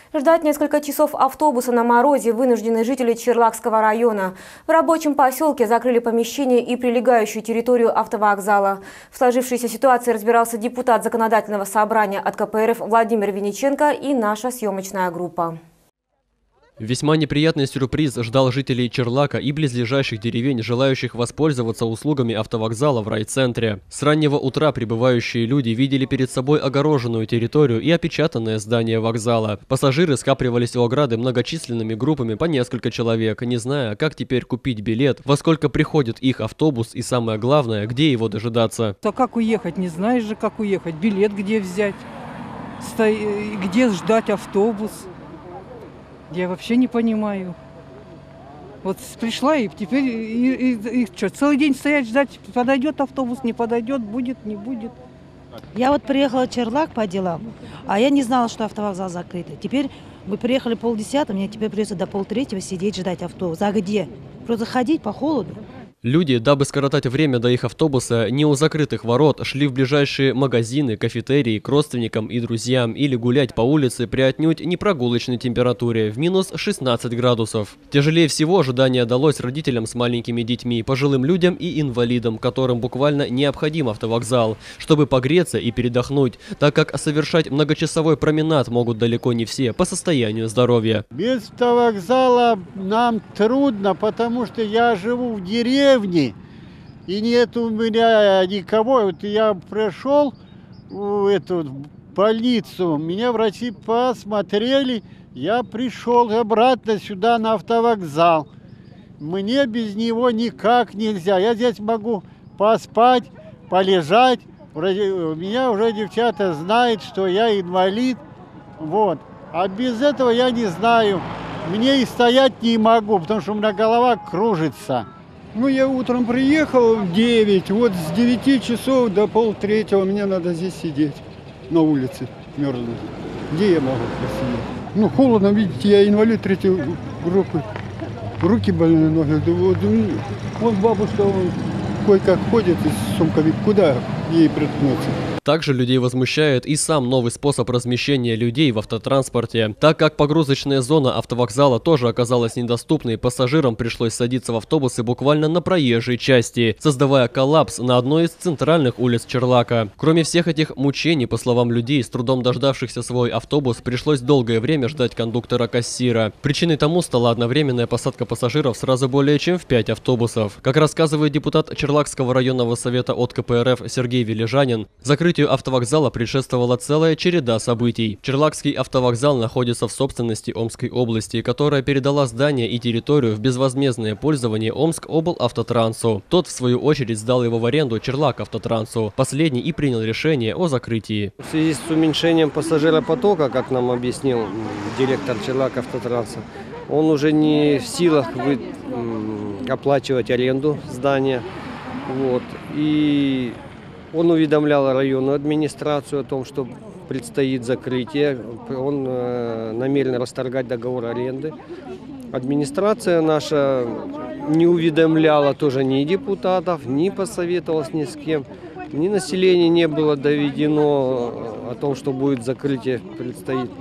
Ждать несколько часов автобуса на морозе вынуждены жители Черлакского района. В рабочем поселке закрыли помещение и прилегающую территорию автовокзала. В сложившейся ситуации разбирался депутат законодательного собрания от КПРФ Владимир Винниченко и наша съемочная группа. Весьма неприятный сюрприз ждал жителей Черлака и близлежащих деревень, желающих воспользоваться услугами автовокзала в райцентре. С раннего утра прибывающие люди видели перед собой огороженную территорию и опечатанное здание вокзала. Пассажиры скапливались у ограды многочисленными группами по несколько человек, не зная, как теперь купить билет, во сколько приходит их автобус и, самое главное, где его дожидаться. А как уехать? Не знаешь же, как уехать. Билет где взять? Где ждать автобус? Я вообще не понимаю. Вот пришла и теперь и что, целый день стоять, ждать, подойдет автобус, не подойдет, будет, не будет. Я вот приехала в Черлак по делам, а я не знала, что автовокзал закрытый. Теперь мы приехали 9:30, мне теперь придется до 2:30 сидеть, ждать автобус. А где? Просто ходить по холоду. Люди, дабы скоротать время до их автобуса, не у закрытых ворот, шли в ближайшие магазины, кафетерии, к родственникам и друзьям или гулять по улице при отнюдь не прогулочной температуре в минус 16 градусов. Тяжелее всего ожидание далось родителям с маленькими детьми, пожилым людям и инвалидам, которым буквально необходим автовокзал, чтобы погреться и передохнуть, так как совершать многочасовой променад могут далеко не все по состоянию здоровья. Без автовокзала нам трудно, потому что я живу в деревне. И нет у меня никого. Вот я пришел в эту больницу, меня врачи посмотрели, я пришел обратно сюда на автовокзал. Мне без него никак нельзя. Я здесь могу поспать, полежать. Меня уже девчата знают, что я инвалид. Вот. А без этого я не знаю. Мне и стоять не могу, потому что у меня голова кружится. Ну, я утром приехал в 9, вот с 9 часов до 2:30 мне надо здесь сидеть, на улице, мерзнуть. Где я могу посидеть? Ну, холодно, видите, я инвалид 3-й группы, руки больные, ноги. Вот бабушка кое-как ходит с сумками, куда ей приткнуться? Также людей возмущает и сам новый способ размещения людей в автотранспорте. Так как погрузочная зона автовокзала тоже оказалась недоступной, пассажирам пришлось садиться в автобусы буквально на проезжей части, создавая коллапс на одной из центральных улиц Черлака. Кроме всех этих мучений, по словам людей, с трудом дождавшихся свой автобус, пришлось долгое время ждать кондуктора-кассира. Причиной тому стала одновременная посадка пассажиров сразу более чем в 5 автобусов. Как рассказывает депутат Черлакского районного совета от КПРФ Сергей Вележанин, закрытию автовокзала предшествовала целая череда событий. Черлакский автовокзал находится в собственности Омской области, которая передала здание и территорию в безвозмездное пользование Омскоблавтотрансу. Тот, в свою очередь, сдал его в аренду Черлакавтотрансу. Последний и принял решение о закрытии. В связи с уменьшением пассажиропотока, как нам объяснил директор Черлакавтотранса, он уже не в силах оплачивать аренду здания. Вот. И он уведомлял районную администрацию о том, что предстоит закрытие. Он намерен расторгать договор аренды. Администрация наша не уведомляла тоже ни депутатов, ни посоветовалась ни с кем. Ни население не было доведено о том, что будет закрытие, предстоит.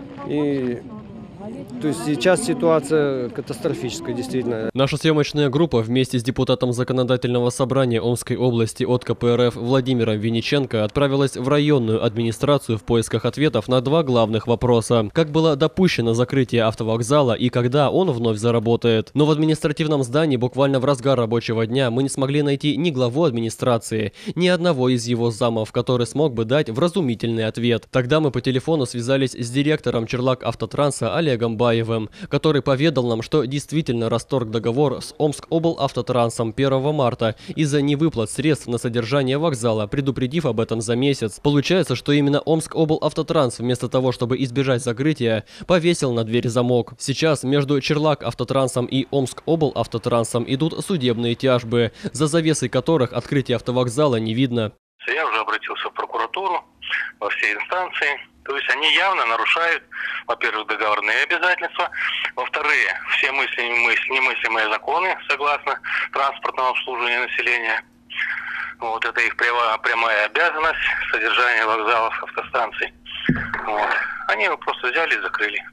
То есть сейчас ситуация катастрофическая, действительно. Наша съемочная группа вместе с депутатом законодательного собрания Омской области от КПРФ Владимиром Винниченко отправилась в районную администрацию в поисках ответов на два главных вопроса. Как было допущено закрытие автовокзала и когда он вновь заработает. Но в административном здании буквально в разгар рабочего дня мы не смогли найти ни главу администрации, ни одного из его замов, который смог бы дать вразумительный ответ. Тогда мы по телефону связались с директором Черлак-автотранса Олегом Баевым, который поведал нам, что действительно расторг договор с Омскоблавтотрансом 1 марта из-за невыплат средств на содержание вокзала, предупредив об этом за месяц. Получается, что именно Омскоблавтотранс вместо того, чтобы избежать закрытия, повесил на дверь замок. Сейчас между Черлак-автотрансом и Омскоблавтотрансом идут судебные тяжбы, за завесой которых открытие автовокзала не видно. Я уже обратился в прокуратуру, во все инстанции. То есть они явно нарушают, во-первых, договорные обязательства, во-вторых, все немыслимые законы, согласно транспортному обслуживанию населения. Вот это их прямая обязанность содержания вокзалов, автостанций. Вот. Они его просто взяли и закрыли.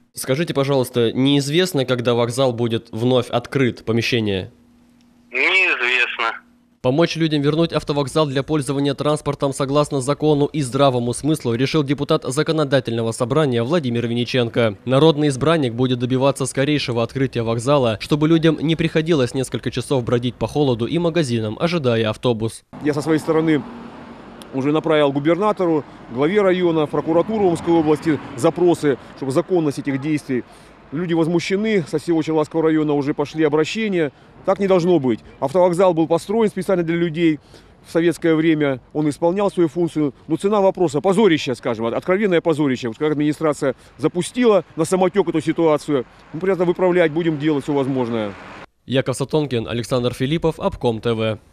Скажите, пожалуйста, неизвестно, когда вокзал будет вновь открыт, помещение? Неизвестно. Помочь людям вернуть автовокзал для пользования транспортом согласно закону и здравому смыслу решил депутат Законодательного собрания Владимир Винниченко. Народный избранник будет добиваться скорейшего открытия вокзала, чтобы людям не приходилось несколько часов бродить по холоду и магазинам, ожидая автобус. Я со своей стороны уже направил губернатору, главе района, в прокуратуру Омской области запросы, чтобы законность этих действий. Люди возмущены, со всего Черлакского района уже пошли обращения. Так не должно быть. Автовокзал был построен специально для людей. В советское время он исполнял свою функцию. Но цена вопроса, позорище, скажем, откровенное позорище. Как администрация запустила на самотек эту ситуацию, мы при этом выправлять будем делать все возможное. Яков Сатонкин, Александр Филиппов, Обком ТВ.